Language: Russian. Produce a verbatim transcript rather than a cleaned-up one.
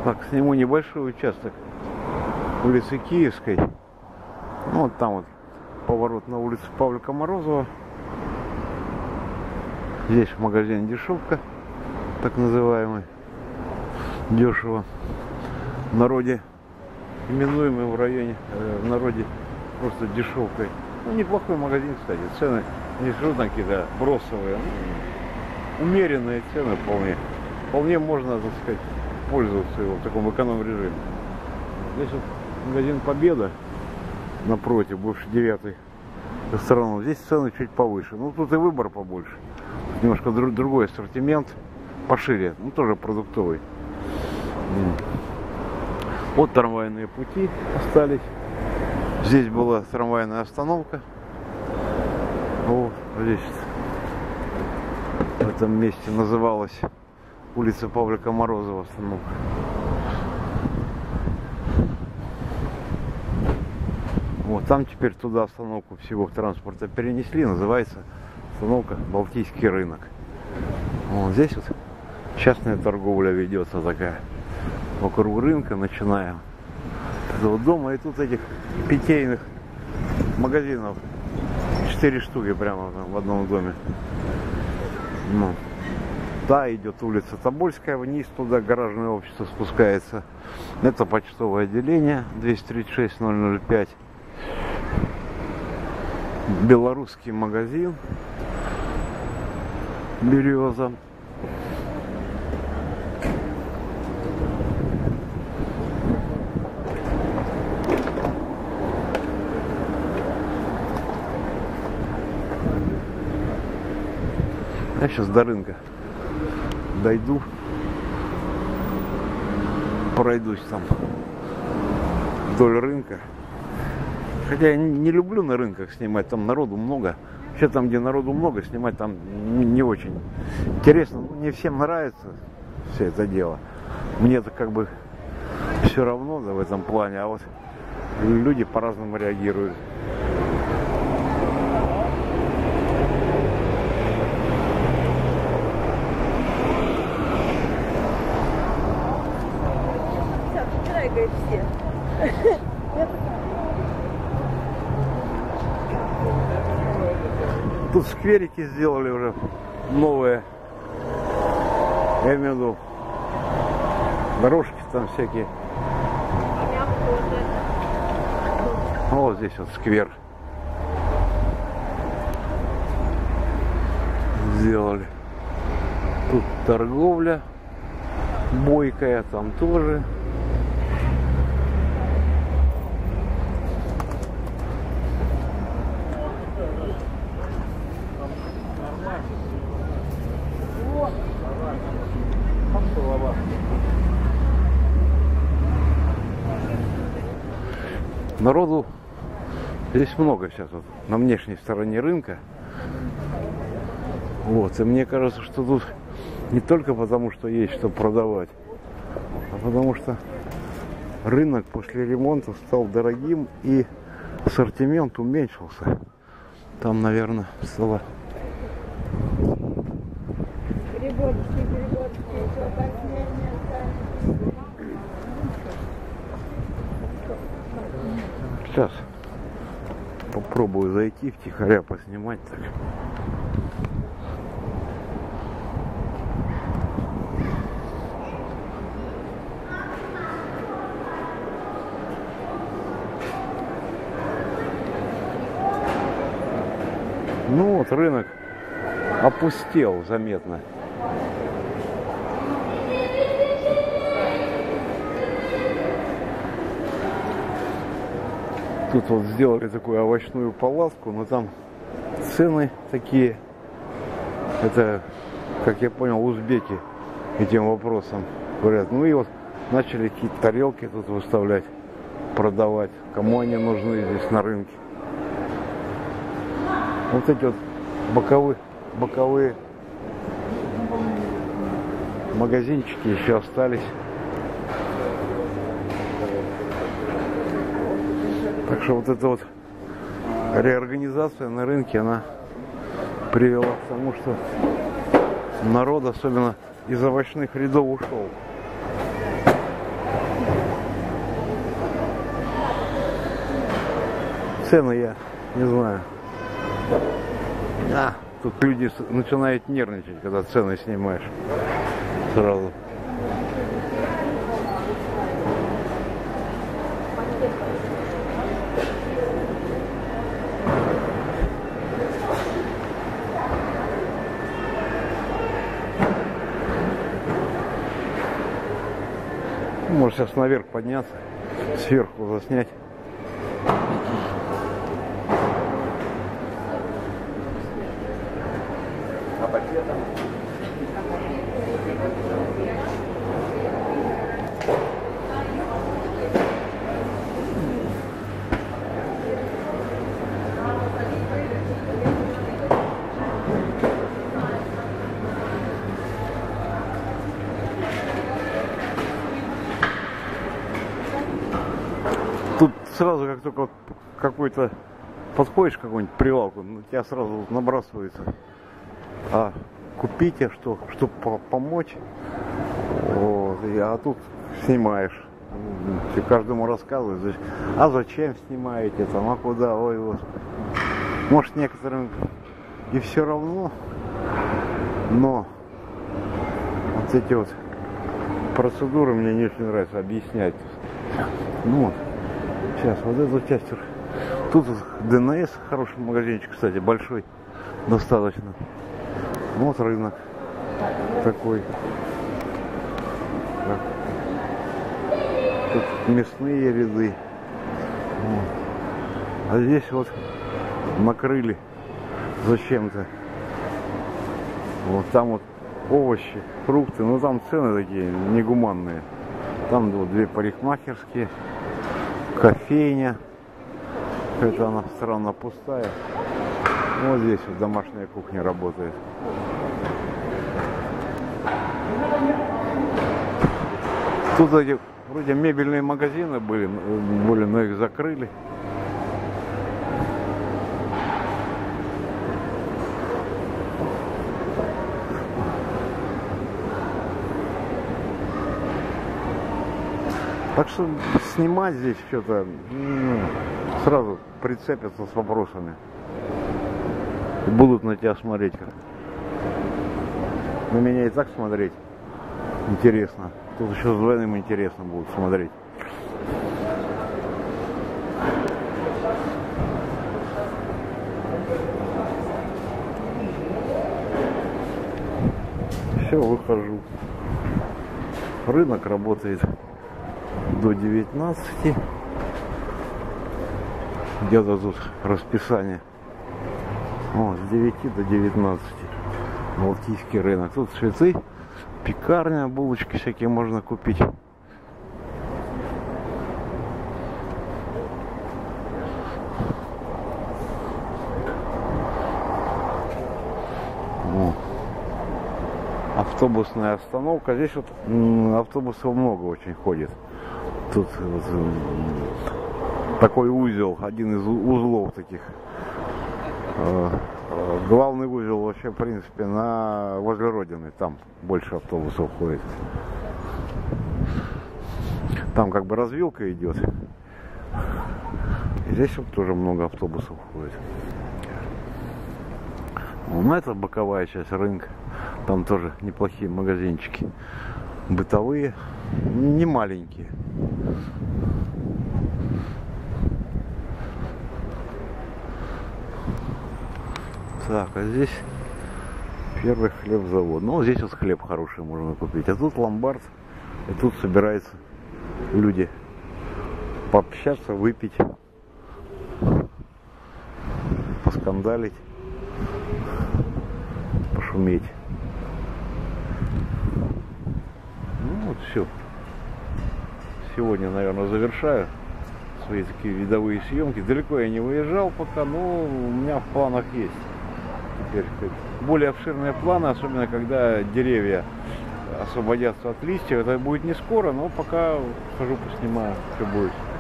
Так, сниму небольшой участок улицы Киевской. Ну, вот там вот поворот на улицу Павлика Морозова. Здесь магазин Дешевка, так называемый, дешево. В народе, именуемый в районе, э, в народе просто Дешевкой. Ну, неплохой магазин, кстати. Цены не что там какие-то бросовые, ну, умеренные цены вполне. Вполне можно, так сказать, пользоваться его в таком эконом-режиме. Здесь вот магазин Победа напротив, бывший девятый гастроном. Здесь цены чуть повыше. Ну, тут и выбор побольше. Немножко друг, другой ассортимент, пошире, ну, тоже продуктовый. Вот трамвайные пути остались. Здесь была трамвайная остановка. Вот здесь в этом месте называлась улица Павлика Морозова остановка. Вот там теперь туда остановку всего транспорта перенесли. Называется остановка Балтийский рынок. Вот здесь вот частная торговля ведется такая. Вокруг рынка, начиная с этого дома. И тут этих питейных магазинов четыре штуки прямо там в одном доме. Ну, да, идет улица Тобольская, вниз туда гаражное общество спускается. Это почтовое отделение двести тридцать шесть ноль ноль пять. Белорусский магазин Береза. Я сейчас до рынка дойду, пройдусь там вдоль рынка. Хотя я не люблю на рынках снимать, там народу много. Вообще там, где народу много, снимать там не очень интересно. Не всем нравится все это дело. Мне это как бы все равно, да, в этом плане. А вот люди по-разному реагируют. Тут скверики сделали уже новые, я имею в виду дорожки там всякие. Вот здесь вот сквер сделали. Тут торговля бойкая, там тоже. Народу здесь много сейчас вот, на внешней стороне рынка. Вот, и мне кажется, что тут не только потому, что есть что продавать, а потому что рынок после ремонта стал дорогим и ассортимент уменьшился. Там, наверное, стало... Переводчики, переводчики, еще так не Сейчас попробую зайти втихаря поснимать так. Ну вот рынок опустел заметно. Тут вот сделали такую овощную палатку, но там цены такие. Это, как я понял, узбеки этим вопросом говорят. Ну и вот начали какие-то тарелки тут выставлять, продавать. Кому они нужны здесь на рынке. Вот эти вот боковые, боковые магазинчики еще остались. Так что вот эта вот реорганизация на рынке, она привела к тому, что народ, особенно из овощных рядов, ушел. цены я не знаю. А, тут люди начинают нервничать, когда цены снимаешь сразу. Может сейчас наверх подняться, сверху заснять. Тут сразу, как только вот какой-то подходишь к какой-нибудь прилавку, на тебя сразу набрасывается. А купите что, чтобы помочь. Вот, а тут снимаешь. Ты каждому рассказываешь. А зачем снимаете там, а куда? Ой, вот. Может, некоторым и все равно, но вот эти вот процедуры мне не очень нравится объяснять. Ну вот. Сейчас, вот эту часть. Тут ДНС, хороший магазинчик, кстати, большой, достаточно. Вот рынок такой. Тут мясные ряды. Вот. А здесь вот накрыли зачем-то. Вот там вот овощи, фрукты, ну там цены такие негуманные. Там вот две парикмахерские. Кофейня, это она странно пустая. Вот здесь вот домашняя кухня работает. Тут эти вроде мебельные магазины были, были, но их закрыли. Так что снимать здесь что-то, ну, сразу прицепятся с вопросами. И будут на тебя смотреть. На меня и так смотреть интересно. Тут еще с двойным интересно будут смотреть. Все, выхожу. Рынок работает до девятнадцати. Где-то тут расписание. О, с девяти до девятнадцати. Балтийский рынок. Тут цветы, пекарня, булочки всякие можно купить. О. Автобусная остановка. Здесь вот автобусов много очень ходит. Тут вот такой узел, один из узлов таких. Главный узел вообще, в принципе, на возле Родины. Там больше автобусов ходит. Там как бы развилка идет. И здесь вот тоже много автобусов ходит. Ну, это боковая часть рынка. Там тоже неплохие магазинчики. Бытовые, не маленькие. Так, а здесь первый хлебзавод. Ну, здесь вот хлеб хороший можно купить. А тут ломбард. И тут собираются люди пообщаться, выпить, поскандалить, пошуметь. Ну вот все. Сегодня, наверное, завершаю свои такие видовые съемки. Далеко я не выезжал пока, но у меня в планах есть теперь более обширные планы, особенно когда деревья освободятся от листьев. Это будет не скоро, но пока хожу, поснимаю, что будет.